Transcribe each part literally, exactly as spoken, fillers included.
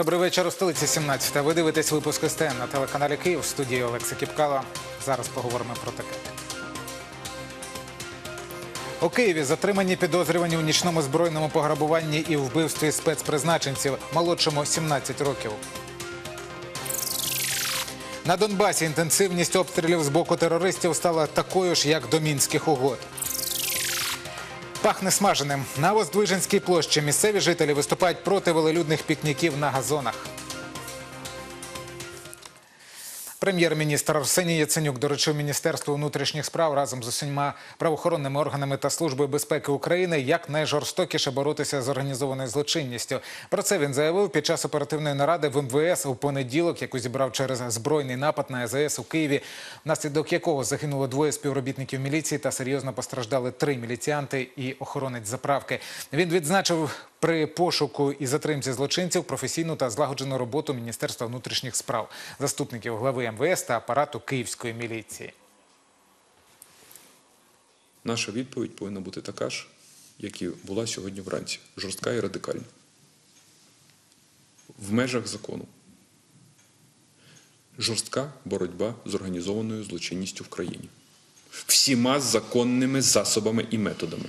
Добрий вечір, у столиці сімнадцята. Ви дивитесь випуск ес те ен на телеканалі Київ. В студії Олекса Кіпкало. Зараз поговоримо про таке. У Києві затримані підозрювані у нічному збройному пограбуванні і вбивстві спецпризначенців, молодшому сімнадцять років. На Донбасі інтенсивність обстрілів з боку терористів стала такою ж, як до Мінських угод. Пахне смаженим. На Воздвиженській площі місцеві жителі виступають проти велелюдних пікніків на газонах. Прем'єр-міністр Арсеній Яценюк доручив Міністерству внутрішніх справ разом з усіма правоохоронними органами та Службою безпеки України якнайжорстокіше боротися з організованою злочинністю. Про це він заявив під час оперативної наради в ем ве ес у понеділок, яку зібрав через збройний напад на ес а ес у Києві, внаслідок якого загинуло двоє співробітників міліції та серйозно постраждали три міліціянти і охоронець заправки. Він відзначив при пошуку і затримці злочинців професійну та злагоджену роботу Міністерства внутрішніх справ, заступників глави ем ве ес та апарату Київської міліції. Наша відповідь повинна бути така ж, як і була сьогодні вранці. Жорстка і радикальна. В межах закону. Жорстка боротьба з організованою злочинністю в країні. Всіма законними засобами і методами.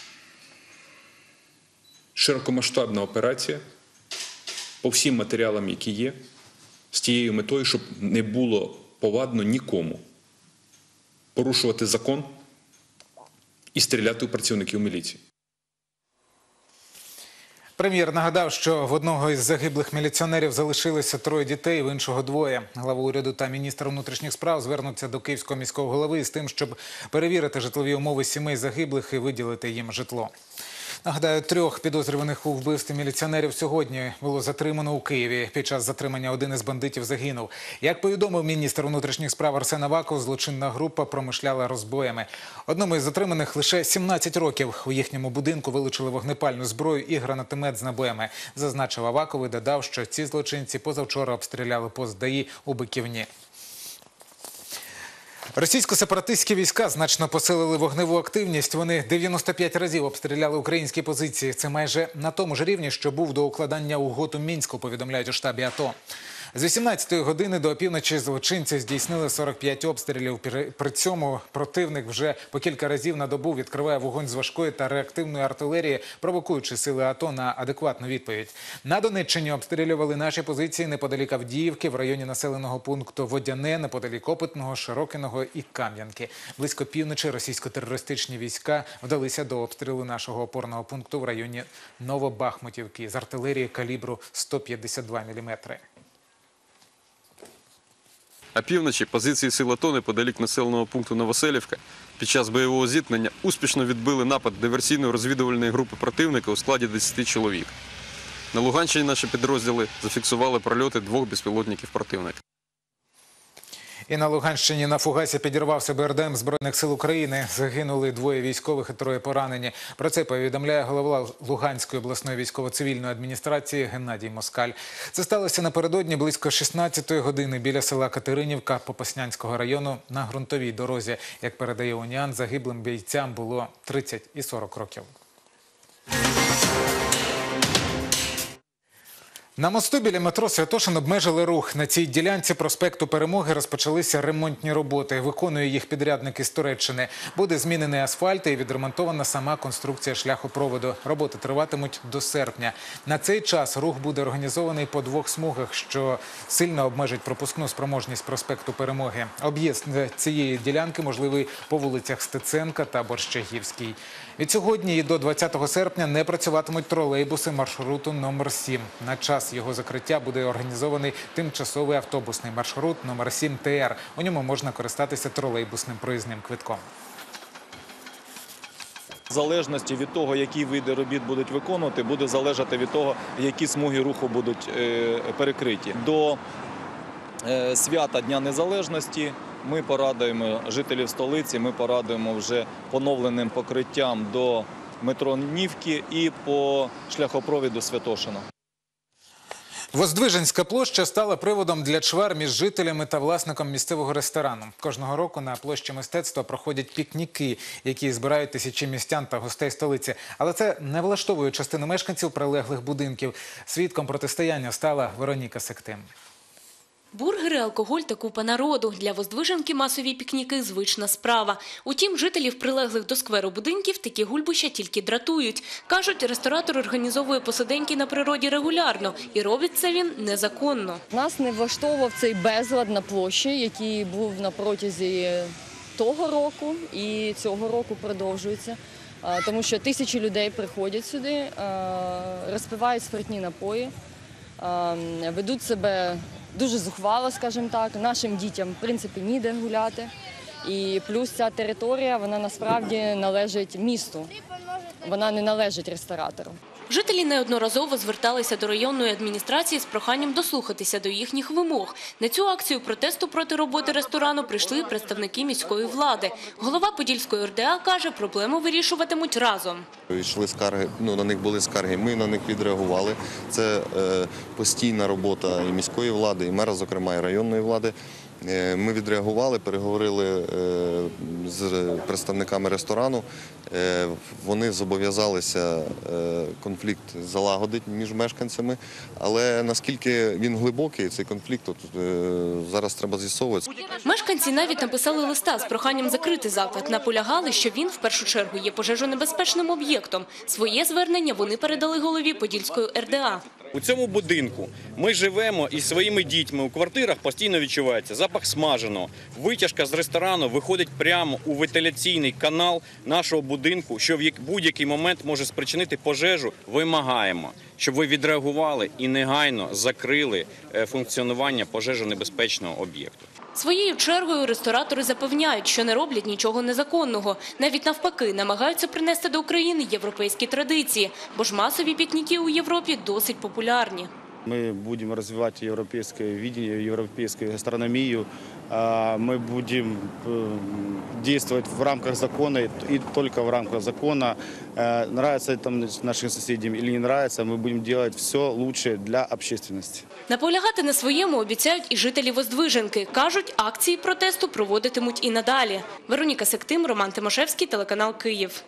Широкомасштабна операція по всім матеріалам, які є, з тією метою, щоб не було повадно нікому порушувати закон і стріляти у працівників міліції. Прем'єр нагадав, що в одного із загиблих міліціонерів залишилося троє дітей, в іншого двоє. Глава уряду та міністр внутрішніх справ звернуться до Київського міського голови з тим, щоб перевірити житлові умови сімей загиблих і виділити їм житло. Нагадаю, трьох підозрюваних у вбивстві міліціонерів сьогодні було затримано у Києві. Під час затримання один із бандитів загинув. Як повідомив міністр внутрішніх справ Арсен Аваков, злочинна група промишляла розбоями. Одному із затриманих лише сімнадцять років. У їхньому будинку вилучили вогнепальну зброю і гранатомет з набоями. Зазначив Аваков і додав, що ці злочинці позавчора обстріляли пост ДАІ у Биківні. Російсько-сепаратистські війська значно посилили вогневу активність. Вони дев'яносто п'ять разів обстріляли українські позиції. Це майже на тому ж рівні, що був до укладання угод у Мінську, повідомляють у штабі АТО. З вісімнадцятої години до опівночі злочинці здійснили сорок п'ять обстрілів. При цьому противник вже по кілька разів на добу відкриває вогонь з важкої та реактивної артилерії, провокуючи сили АТО на адекватну відповідь. На Донеччині обстрілювали наші позиції неподалік Авдіївки, в районі населеного пункту Водяне, неподалік Опитного, Широкиного і Кам'янки. Близько півночі російсько-терористичні війська вдалися до обстрілу нашого опорного пункту в районі Новобахмутівки з артилерії калібру сто п'ятдесят два міліметри. А півночі позиції сил АТО неподалік населеного пункту Новоселівка під час бойового зіткнення успішно відбили напад диверсійно-розвідувальної групи противника у складі десяти чоловік. На Луганщині наші підрозділи зафіксували прольоти двох безпілотників противника. І на Луганщині на фугасі підірвався Бе Ер Де Ем Збройних сил України. Загинули двоє військових і троє поранені. Про це повідомляє голова Луганської обласної військово-цивільної адміністрації Геннадій Москаль. Це сталося напередодні близько шістнадцятої години біля села Катеринівка Попаснянського району на ґрунтовій дорозі. Як передає Уніан, загиблим бійцям було тридцять і сорок років. На мосту біля метро Святошин обмежили рух. На цій ділянці проспекту Перемоги розпочалися ремонтні роботи. Виконує їх підрядник із Туреччини. Буде змінений асфальт і відремонтована сама конструкція шляхопроводу. Роботи триватимуть до серпня. На цей час рух буде організований по двох смугах, що сильно обмежить пропускну спроможність проспекту Перемоги. Об'їзд цієї ділянки можливий по вулицях Стеценка та Борщагівській. Від сьогодні і до двадцятого серпня не працюватимуть тролейбуси маршруту номер сім. На час його закриття буде організований тимчасовий автобусний маршрут номер сім Те Ер. У ньому можна користатися тролейбусним проїзним квитком. В залежності від того, які види робіт будуть виконувати, буде залежати від того, які смуги руху будуть перекриті. До свята Дня Незалежності ми порадуємо жителів столиці, ми порадуємо вже поновленим покриттям до метро Нівки і по шляхопровіду Святошина. Воздвиженська площа стала приводом для чвар між жителями та власником місцевого ресторану. Кожного року на площі мистецтва проходять пікніки, які збирають тисячі містян та гостей столиці. Але це не влаштовує частину мешканців прилеглих будинків. Свідком протистояння стала Вероніка Сектим. Бургери, алкоголь та купа народу. Для Воздвиженки масові пікніки – звична справа. Утім, жителів прилеглих до скверу будинків такі гульбища тільки дратують. Кажуть, ресторатор організовує посиденьки на природі регулярно. І робить це він незаконно. Нас не влаштовував цей безлад на площі, який був на протязі того року і цього року продовжується. Тому що тисячі людей приходять сюди, розпивають спиртні напої, ведуть себе дуже зухвало, скажімо так. Нашим дітям, в принципі, ніде гуляти. І плюс ця територія, вона насправді належить місту. Вона не належить ресторатору. Жителі неодноразово зверталися до районної адміністрації з проханням дослухатися до їхніх вимог. На цю акцію протесту проти роботи ресторану прийшли представники міської влади. Голова Подільської РДА каже, проблему вирішуватимуть разом. Йшли скарги, ну, на них були скарги, ми на них відреагували. Це е, постійна робота і міської влади, і мера, зокрема, і районної влади. Ми відреагували, переговорили з представниками ресторану. Вони зобов'язалися конфлікт залагодити між мешканцями. Але наскільки він глибокий, цей конфлікт, тут зараз треба з'ясовувати. Мешканці навіть написали листа з проханням закрити заклад. Наполягали, що він в першу чергу є пожежонебезпечним об'єктом. Своє звернення вони передали голові Подільської РДА. У цьому будинку ми живемо із своїми дітьми. У квартирах постійно відчувається запах смаженого. Витяжка з ресторану виходить прямо у вентиляційний канал нашого будинку, що в будь-який момент може спричинити пожежу. Вимагаємо, щоб ви відреагували і негайно закрили функціонування пожежонебезпечного об'єкту. Своєю чергою ресторатори запевняють, що не роблять нічого незаконного. Навіть навпаки, намагаються принести до України європейські традиції, бо ж масові пікніки у Європі досить популярні. Мы будем развивать европейское видение, европейскую гастрономию. Мы будем действовать в рамках закона и только в рамках закона. Нравится это нашим соседям или не нравится, мы будем делать все лучше для общественности. Наполягати на своєму обіцяють і жителі Воздвиженки. Кажуть, акції протесту проводитимуть і надалі. Вероніка Сектим, Роман Тимошевський, телеканал «Київ».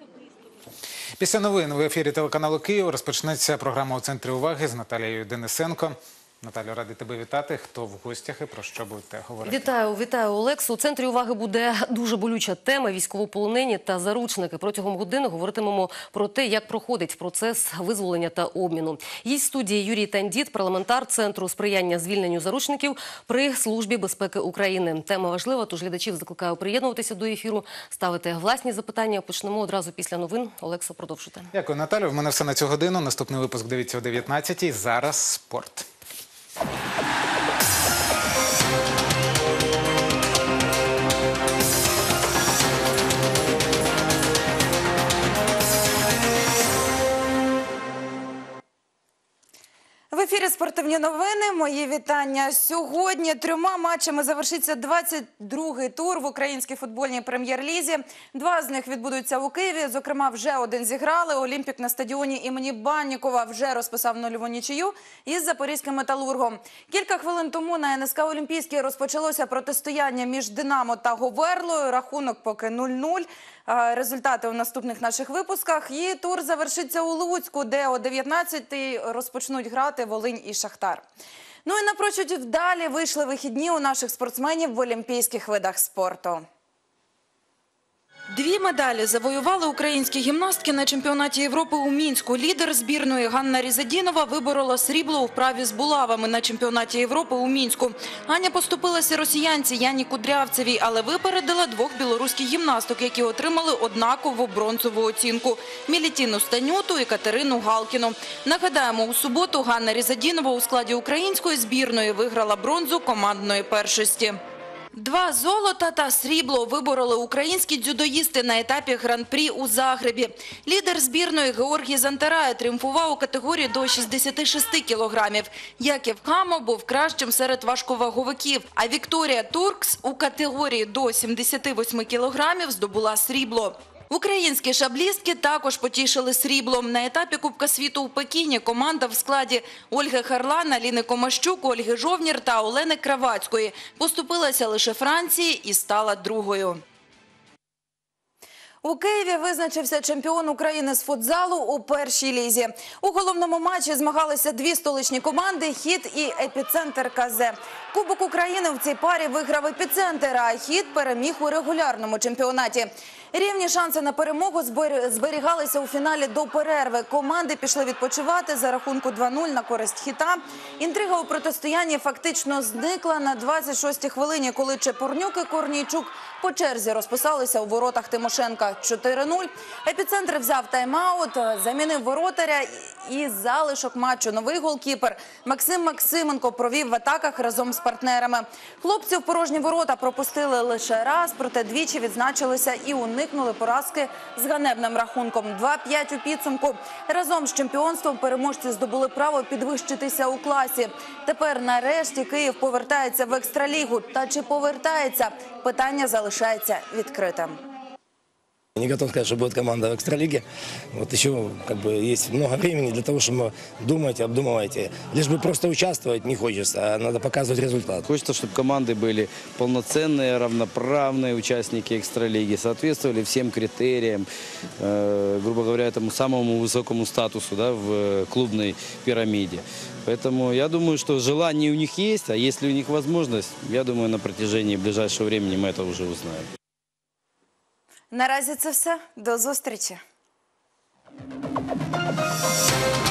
Після новин в ефірі телеканалу «Київ» розпочнеться програма «У центрі уваги» з Наталією Денисенко. Наталю, радий тебе вітати. Хто в гостях і про що будете говорити? Вітаю, вітаю, Олекс. У центрі уваги буде дуже болюча тема – військовополонені та заручники. Протягом години говоритимемо про те, як проходить процес визволення та обміну. Є в студії Юрій Тандіт, парламентар Центру сприяння звільненню заручників при Службі безпеки України. Тема важлива, тож глядачів закликаю приєднуватися до ефіру, ставити власні запитання. Почнемо одразу після новин. Олексо, продовжуйте. Дякую, Наталю. В мене все на цю годину. Наступний випуск дивіться о дев'ятнадцятій. Зараз спорт. В ефірі спортивні новини. Мої вітання. Сьогодні трьома матчами завершиться двадцять другий тур в українській футбольній прем'єр-лізі. Два з них відбудуться у Києві. Зокрема, вже один зіграли. Олімпік на стадіоні імені Баннікова вже розписав нульову нічию із запорізьким металургом. Кілька хвилин тому на ен ес ка «Олімпійський» розпочалося протистояння між «Динамо» та «Говерлою». Рахунок поки нуль-нуль. Результати у наступних наших випусках. І тур завершиться у Луцьку, де о дев'ятнадцятій розпочнуть грати Волинь і Шахтар. Ну і напрочуд вдалі вийшли вихідні у наших спортсменів в олімпійських видах спорту. Дві медалі завоювали українські гімнастки на чемпіонаті Європи у Мінську. Лідер збірної Ганна Різадінова виборола срібло у вправі з булавами на чемпіонаті Європи у Мінську. Аня поступилася росіянці Яні Кудрявцевій, але випередила двох білоруських гімнасток, які отримали однакову бронзову оцінку – Мілітіну Станюту і Катерину Галкіну. Нагадаємо, у суботу Ганна Різадінова у складі української збірної виграла бронзу командної першості. Два золота та срібло вибороли українські дзюдоїсти на етапі гран-прі у Загребі. Лідер збірної Георгій Зантарая тріумфував у категорії до шістдесяти шести кілограмів. Яків Хамо був кращим серед важковаговиків, а Вікторія Туркс у категорії до сімдесяти восьми кілограмів здобула срібло. Українські шаблістки також потішили сріблом. На етапі Кубка світу у Пекіні команда в складі Ольги Харлан, Аліни Комащук, Ольги Жовнір та Олени Кравацької поступилася лише Франції і стала другою. У Києві визначився чемпіон України з футзалу у першій лізі. У головному матчі змагалися дві столичні команди – «Хід» і «Епіцентр» КЗ. Кубок України в цій парі виграв «Епіцентр», а «Хід» переміг у регулярному чемпіонаті. Рівні шанси на перемогу зберігалися у фіналі до перерви. Команди пішли відпочивати за рахунку два нуль на користь «Хіта». Інтрига у протистоянні фактично зникла на двадцять шостій хвилині, коли Чепурнюк і Корнійчук по черзі розписалися у воротах Тимошенка. чотири нуль. «Епіцентр» взяв тайм-аут, замінив воротаря і залишок матчу новий голкіпер Максим Максименко провів в атаках разом з партнерами. Хлопці в порожні ворота пропустили лише раз, проте двічі відзначилися і уникнули поразки з ганебним рахунком два п'ять у підсумку. Разом з чемпіонством переможці здобули право підвищитися у класі. Тепер нарешті Київ повертається в екстралігу. Та чи повертається? Питання залишається відкритим. Не готов сказать, что будет команда в экстралиге. Вот еще как бы есть много времени для того, чтобы думать, обдумывать. Лишь бы просто участвовать не хочется, а надо показывать результат. Хочется, чтобы команды были полноценные, равноправные участники экстралиги, соответствовали всем критериям, э, грубо говоря, этому самому высокому статусу, да, в клубной пирамиде. Поэтому я думаю, что желание у них есть, а если у них возможность, я думаю, на протяжении ближайшего времени мы это уже узнаем. Наразі це все. До зустрічі.